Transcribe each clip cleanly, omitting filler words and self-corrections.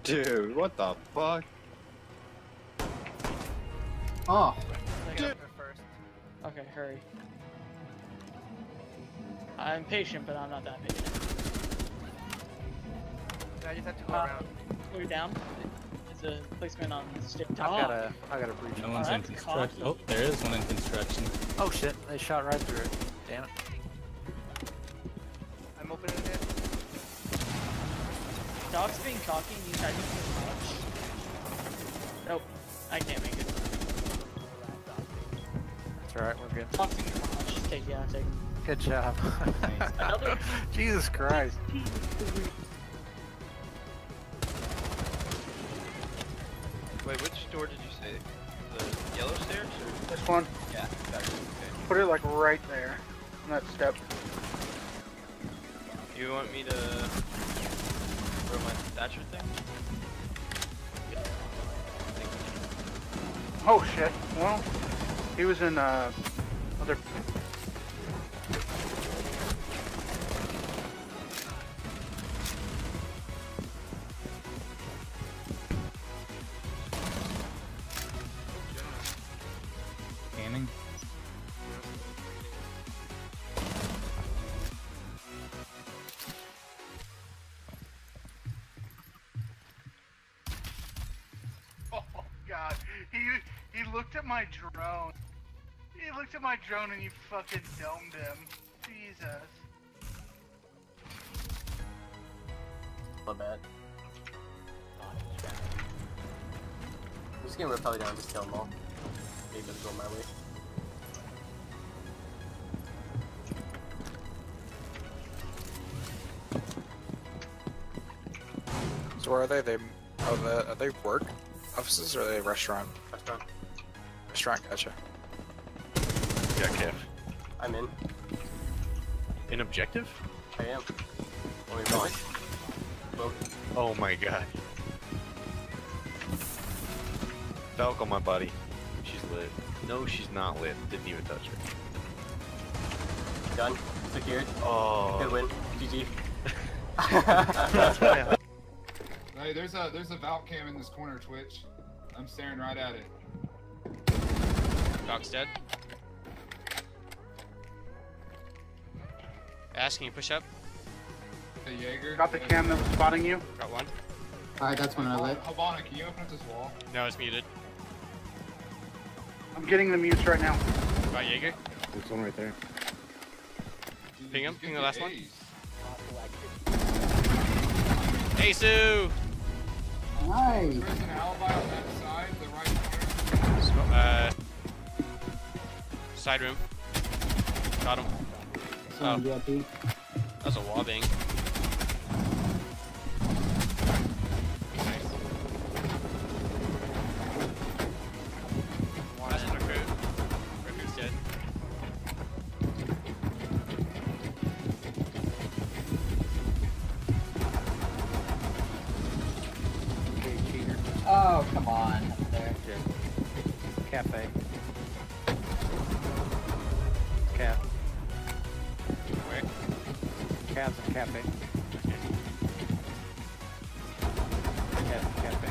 Dude, what the fuck? Oh. Okay, hurry. I'm patient, but I'm not that patient. I just have to go around. Are we down? There's a placement on the stick top. I got a breach. No one's in construction. Oh, there is one in construction. Oh shit, they shot right through it. Damn it. I'm opening it. Dog's being cocky and you tried to too much. Nope, I can't make it. That's alright, we're good. Dog's being too much. Just take him. Good job. Another. Jesus Christ. Wait, which door did you say? The yellow stairs? Or? This one. Yeah, gotcha. Okay. Put it like right there. On that step. You want me to throw my Thatcher thing? Oh shit. Well, he was in other. Scanning. Oh god. He looked at my drone. He looked at my drone and you fucking domed him. Jesus. My bad. I'm just gonna rappel down and just kill them all. Maybe it'll go my way. So where are they? Are they work offices or are they restaurant? Restaurant. Restaurant, gotcha. Yeah, Kev. I'm in. In objective? I am. Only going. Well, Oh my god. Falk on my body. She's lit. No, she's not lit. Didn't even touch her. done. Secured. Oh. Good win. GG. Hey, there's a Valk cam in this corner, Twitch. I'm staring right at it. Valk's dead. Ash, can you push up? Hey, Jaeger. Got the cam that was spotting you. Got one. Alright, that's when I lit. Habana, can you open up this wall? No, it's muted. I'm getting the mutes right now. Got Jaeger. There's one right there. Ping him. Ping the last one. Ace. Hey, Sue! Nice. There's an alibi on that side, the right corner. Side room. Got him. Someone VIP. That was a wobbing. Last recruit. Recruit's dead. Oh, come on. Up there. Cafe. Cat. Where? Cat's a cafe. Cat's a cafe.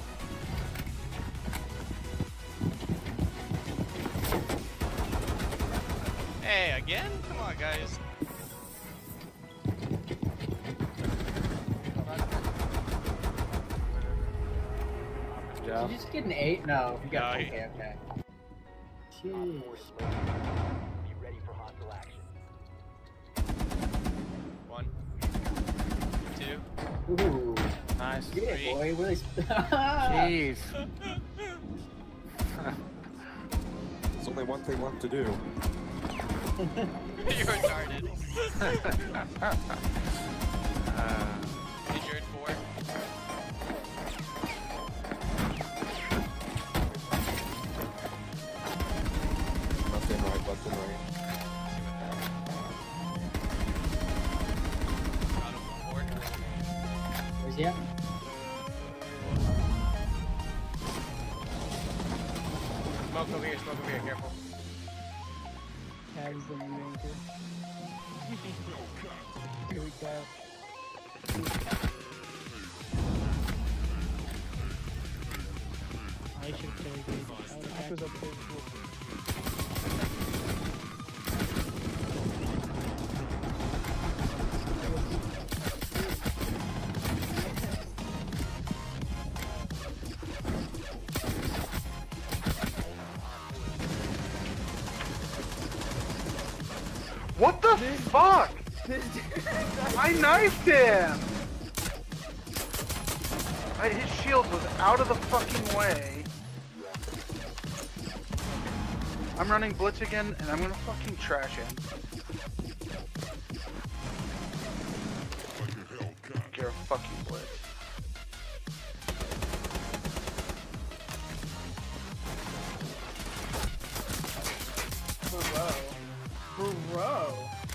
Hey, again? Come on, guys. Good Did job. you just get an 8? No, you got No, okay, okay. Jeez. One. Two. Ooh. Nice. Yeah, Three. boy. Really. Jeez. There's only one thing left to do. You're retarded. Injured 4. Left and right, left and right. Got him 4. Where's he at? Smoke over here, smoke over here, careful. Tags the new anchor. Here we go. I should kill you. What the fuck? I knifed him! His shield was out of the fucking way. I'm running Blitz again, and I'm gonna fucking trash him. You're a fucking Blitz. Bro.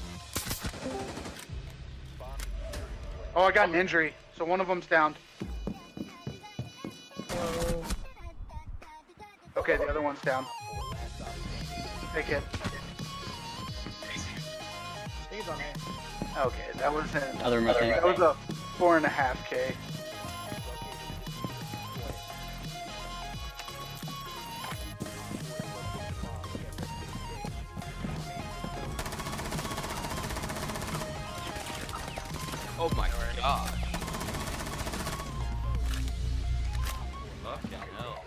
Oh, I got an injury, so one of them's down. Okay, the other one's down. Take it. He's on A. Okay, that was an, Other missing. that was a 4.5K. Oh my gosh. Fucking hell.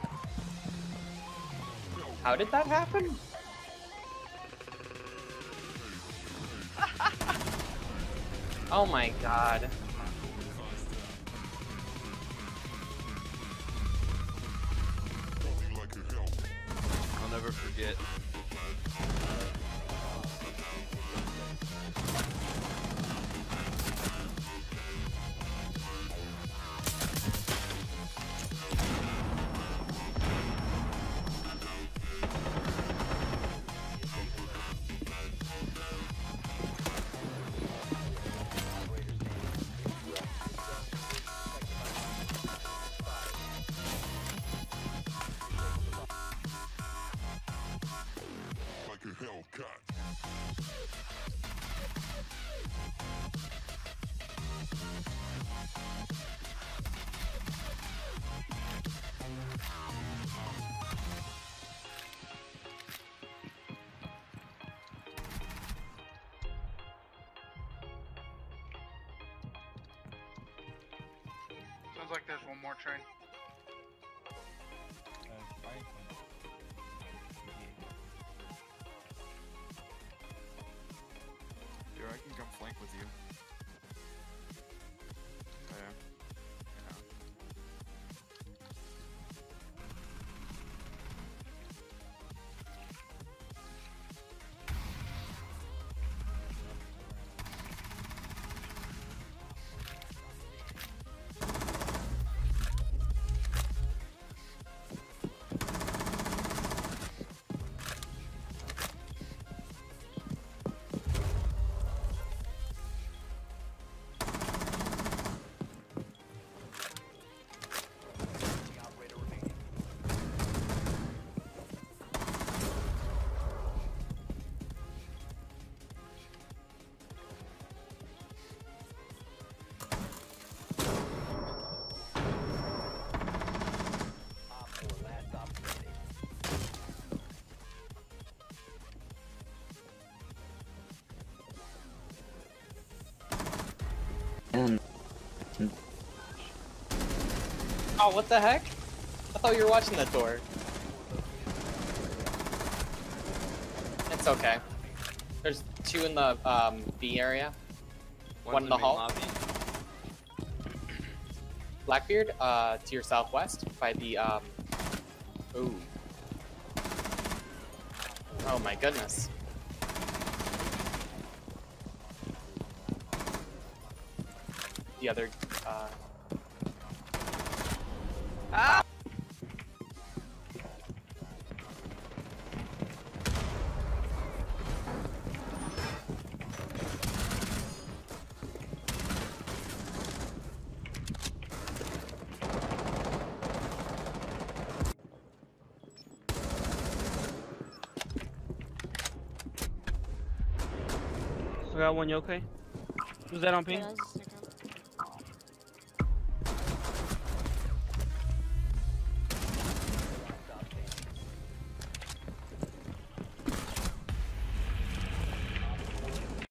How did that happen? Oh my god. I'll never forget. Sounds like there's one more train. Dude, I can come flank with you. Oh, what the heck? I thought you were watching that door. It's okay. There's two in the B area. One in the hall. Lobby. Blackbeard, to your southwest by the ooh. Oh my goodness. The other ah! Still got one, you okay? Who's that on ping? Yes.